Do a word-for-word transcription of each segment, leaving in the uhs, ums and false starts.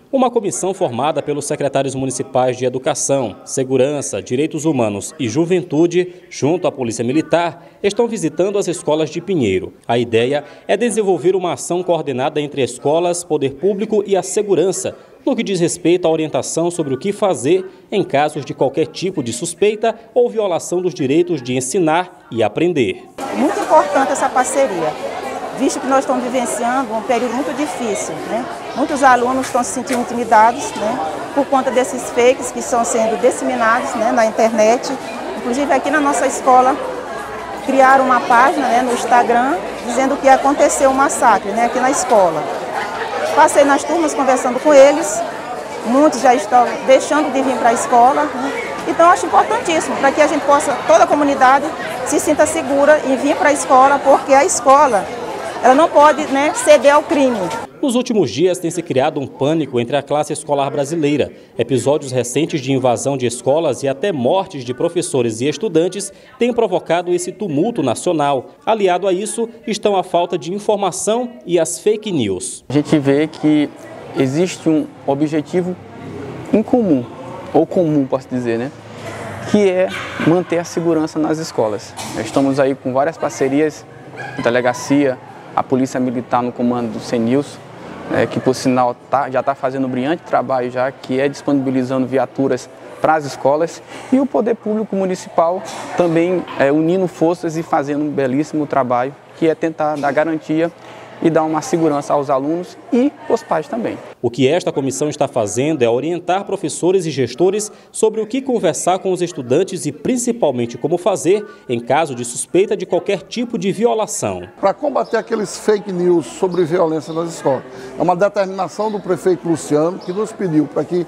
Uma comissão formada pelos secretários municipais de Educação, Segurança, Direitos Humanos e Juventude, junto à Polícia Militar, estão visitando as escolas de Pinheiro. A ideia é desenvolver uma ação coordenada entre escolas, poder público e a segurança, no que diz respeito à orientação sobre o que fazer em casos de qualquer tipo de suspeita ou violação dos direitos de ensinar e aprender. Muito importante essa parceria, visto que nós estamos vivenciando um período muito difícil, né? Muitos alunos estão se sentindo intimidados, né, por conta desses fakes que estão sendo disseminados, né, na internet. Inclusive aqui na nossa escola criaram uma página, né, no Instagram dizendo que aconteceu um massacre, né, aqui na escola. Passei nas turmas conversando com eles, muitos já estão deixando de vir para a escola, né? Então eu acho importantíssimo para que a gente possa, toda a comunidade se sinta segura em vir para a escola, porque a escola ela não pode, né, ceder ao crime. Nos últimos dias tem se criado um pânico entre a classe escolar brasileira. Episódios recentes de invasão de escolas e até mortes de professores e estudantes têm provocado esse tumulto nacional. Aliado a isso, estão a falta de informação e as fake news. A gente vê que existe um objetivo em comum, ou comum, posso dizer, né? Que é manter a segurança nas escolas. Nós estamos aí com várias parcerias, delegacia, a Polícia Militar no comando do CENILS, é, que por sinal tá, já está fazendo um brilhante trabalho já, que é disponibilizando viaturas para as escolas, e o Poder Público Municipal também é, unindo forças e fazendo um belíssimo trabalho, que é tentar dar garantia e dar uma segurança aos alunos e aos pais também. O que esta comissão está fazendo é orientar professores e gestores sobre o que conversar com os estudantes e principalmente como fazer em caso de suspeita de qualquer tipo de violação. Para combater aqueles fake news sobre violência nas escolas, é uma determinação do prefeito Luciano que nos pediu para que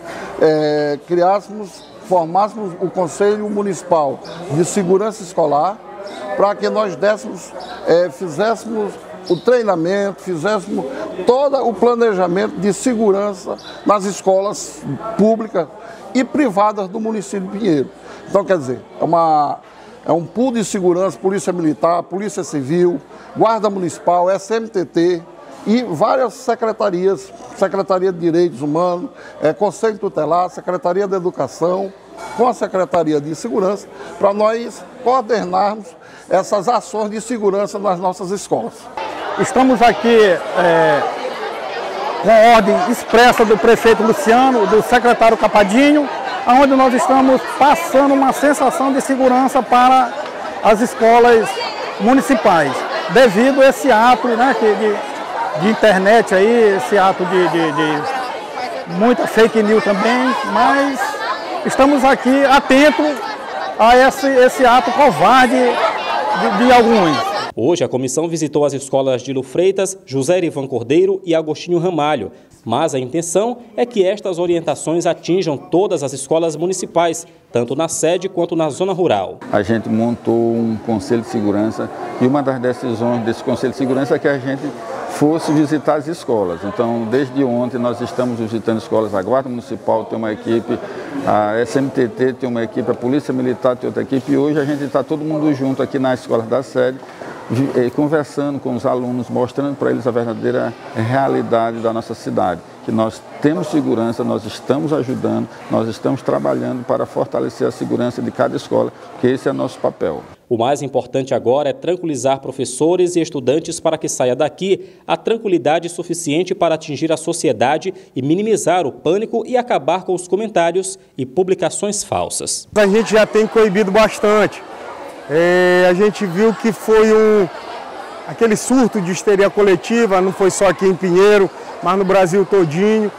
é, criássemos, formássemos o Conselho Municipal de Segurança Escolar, para que nós dessemos, é, fizéssemos o treinamento, fizéssemos todo o planejamento de segurança nas escolas públicas e privadas do município de Pinheiro. Então, quer dizer, é, uma, é um pool de segurança, Polícia Militar, Polícia Civil, Guarda Municipal, S M T T e várias secretarias, Secretaria de Direitos Humanos, é, Conselho Tutelar, Secretaria de Educação, com a Secretaria de Segurança, para nós coordenarmos essas ações de segurança nas nossas escolas. Estamos aqui é, com a ordem expressa do prefeito Luciano, do secretário Capadinho, onde nós estamos passando uma sensação de segurança para as escolas municipais, devido a esse ato, né, de, de internet aí, esse ato de, de, de muita fake news também, mas estamos aqui atentos a esse, esse ato covarde de, de alguns. Hoje, a comissão visitou as escolas de Lu Freitas, José Erivan Cordeiro e Agostinho Ramalho. Mas a intenção é que estas orientações atinjam todas as escolas municipais, tanto na sede quanto na zona rural. A gente montou um conselho de segurança e uma das decisões desse conselho de segurança é que a gente fosse visitar as escolas. Então, desde ontem nós estamos visitando escolas, a Guarda Municipal tem uma equipe, a S M T T tem uma equipe, a Polícia Militar tem outra equipe, e hoje a gente está todo mundo junto aqui na escola da sede, conversando com os alunos, mostrando para eles a verdadeira realidade da nossa cidade, que nós temos segurança, nós estamos ajudando, nós estamos trabalhando para fortalecer a segurança de cada escola, que esse é nosso papel. O mais importante agora é tranquilizar professores e estudantes para que saia daqui a tranquilidade suficiente para atingir a sociedade e minimizar o pânico e acabar com os comentários e publicações falsas. A gente já tem coibido bastante. É, a gente viu que foi um, aquele surto de histeria coletiva, não foi só aqui em Pinheiro, mas no Brasil todinho.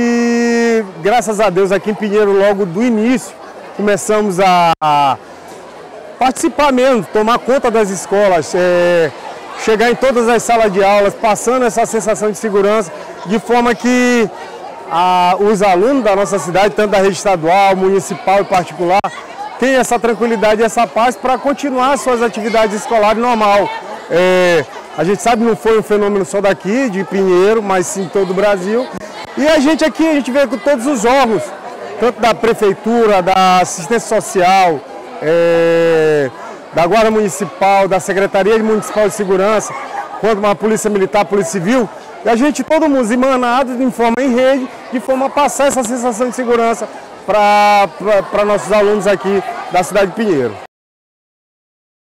E graças a Deus aqui em Pinheiro, logo do início, começamos a, a participar mesmo, tomar conta das escolas, é, chegar em todas as salas de aulas, passando essa sensação de segurança, de forma que a, os alunos da nossa cidade, tanto da rede estadual, municipal e particular, tem essa tranquilidade e essa paz para continuar suas atividades escolares normal. É, a gente sabe que não foi um fenômeno só daqui, de Pinheiro, mas sim todo o Brasil. E a gente aqui, a gente vê com todos os órgãos, tanto da Prefeitura, da Assistência Social, é, da Guarda Municipal, da Secretaria Municipal de Segurança, quanto a Polícia Militar, Polícia Civil, E a gente, todo mundo, emanado de forma em rede, de forma a passar essa sensação de segurança para nossos alunos aqui da cidade de Pinheiro.